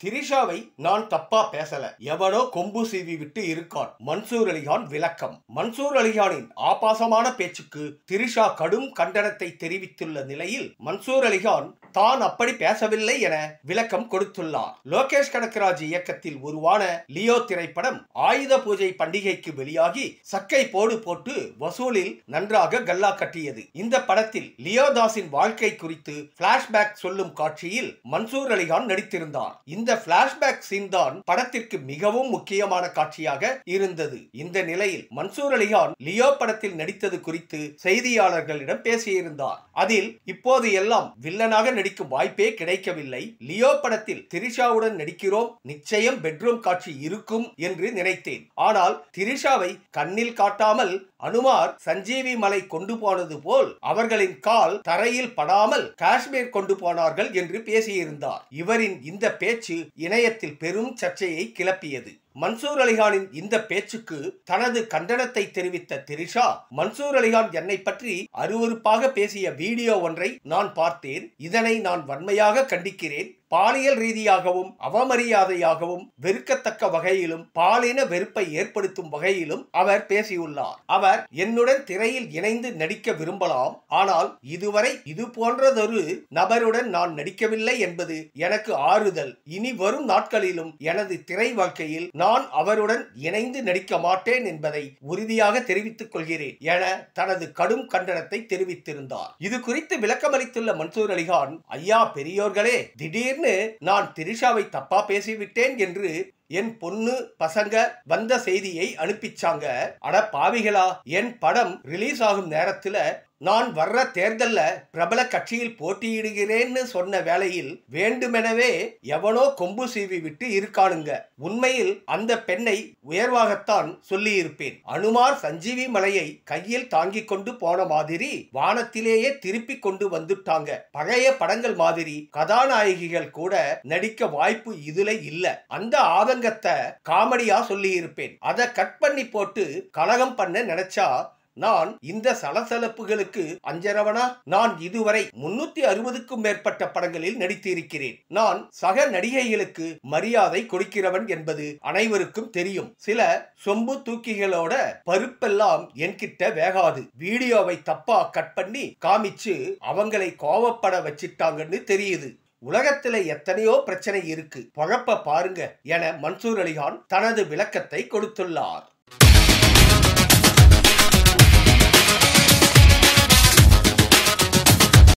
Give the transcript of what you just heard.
திரிஷாவை நான் தப்பா பேசல, எவனோ கொம்பு சீவி விட்டு இருக்கான். மன்சூர் அலிகான் விளக்கம். மன்சூர் அலிகானின் ஆபாசமான பேச்சுக்கு திரிஷா கடும் கண்டனத்தை தெரிவித்துள்ள நிலையில் மன்சூர் அலிகான் தான் அப்படி பேசவில்லை என விளக்கம் கொடுத்துள்ளார். லோகேஷ் கனகராஜ் இயக்கத்தில் உருவான லியோ திரைப்படம் ஆயுத பூஜை பண்டிகைக்கு வெளியாகி சக்கை போடு போட்டு வசூலில் நன்றாக கல்லா கட்டியது. இந்த படத்தில் லியோ தாஸின் வாழ்க்கை குறித்து பிளாஷ்பேக் சொல்லும் காட்சியில் மன்சூர் அலிகான் நடித்திருந்தார். இந்த பிளாஷ்பேக் சீன் தான் படத்திற்கு மிகவும் முக்கியமான காட்சியாக இருந்தது. இந்த நிலையில் மன்சூர் அலிகான் லியோ படத்தில் நடித்தது குறித்து செய்தியாளர்களிடம் பேசியிருந்தார். அதில் இப்போது எல்லாம் வில்லனாக நடிக்கும் வாய்ப்பே கிடைக்கவில்லை. லியோ படத்தில் திரிஷாவுடன் நடிக்கிறோம், நிச்சயம் பெட்ரூம் காட்சி இருக்கும் என்று நினைத்தேன். ஆனால் திரிஷாவை கண்ணில் காட்டாமல் அனுமார் சஞ்சீவி மலை கொண்டு போனது போல் அவர்களின் கால் தரையில் படாமல் காஷ்மீர் கொண்டு போனார்கள் என்று பேசியிருந்தார். இவரின் இந்த பேச்சு இணையத்தில் பெரும் சர்ச்சையை கிளப்பியது. மன்சூர் அலிகானின் இந்த பேச்சுக்கு தனது கண்டனத்தை தெரிவித்த திரிஷா, மன்சூர் அலிகான் என்னை பற்றி அருவருப்பாக பேசிய வீடியோ ஒன்றை நான் பார்த்தேன். இதனை நான் வன்மையாக கண்டிக்கிறேன். பாலியல் ரீதியாகவும் அவமரியாதையாகவும் வெறுக்கத்தக்க வகையிலும் பாலின வெறுப்பை ஏற்படுத்தும் வகையிலும் அவர் பேசியுள்ளார். அவர் என்னுடன் திரையில் இணைந்து நடிக்க விரும்பலாம், ஆனால் இதுவரை இது போன்றதொரு நபருடன் நான் நடிக்கவில்லை என்பது எனக்கு ஆறுதல். இனி வரும் நாட்களிலும் எனது திரை வாழ்க்கையில் நான் அவருடன் இணைந்து நடிக்க மாட்டேன் என்பதை உறுதியாக தெரிவித்துக் கொள்கிறேன் என தனது கடும் கண்டனத்தை தெரிவித்திருந்தார். இது குறித்து விளக்கமளித்துள்ள மன்சூர் அலிகான், ஐயா பெரியோர்களே, திடீர்னு நான் திரிஷாவை தப்பா பேசிவிட்டேன் என்று என் பொண்ணு பசங்க வந்த செய்தியை அனுப்பிச்சாங்க. அட பாவிகளா, என் படம் ரிலீஸ் ஆகும் நேரத்துல நான் வர்ற தேர்தல்ல பிரபல கட்சியில் போட்டியிடுகிறேன்னு சொன்ன வேளையில் வேண்டுமெனவே எவனோ கொம்பு சீவி விட்டு இருக்கானுங்க. உண்மையில் அந்த பெண்ணை உயர்வாகத்தான் சொல்லி இருப்பேன். அனுமார் சஞ்சீவி மலையை கையில் தாங்கி கொண்டு போன மாதிரி வானத்திலேயே திருப்பி கொண்டு வந்துட்டாங்க. பழைய படங்கள் மாதிரி கதாநாயகிகள் கூட நடிக்க வாய்ப்பு இதுல இல்ல. அந்த ஆதங்கத்தை காமெடியா சொல்லி இருப்பேன். அதை கட் பண்ணி போட்டு கலகம் பண்ண நினைச்சா நான் இந்த சலசலப்புகளுக்கு அஞ்சரவனா? நான் இதுவரை 360க்கும் மேற்பட்ட படங்களில் நடித்திருக்கிறேன். நான் சக நடிகைகளுக்கு மரியாதை கொடுக்கிறவன் என்பது அனைவருக்கும் தெரியும். சில சொம்பு தூக்கிகளோட பருப்பெல்லாம் என்கிட்ட வேகாது. வீடியோவை தப்பா கட் பண்ணி காமிச்சு அவங்களை கோவப்பட வச்சிட்டாங்கன்னு தெரியுது. உலகத்துல எத்தனையோ பிரச்சனை இருக்கு, பொழப்ப பாருங்க என மன்சூர் அலிகான் தனது விளக்கத்தை கொடுத்துள்ளார்.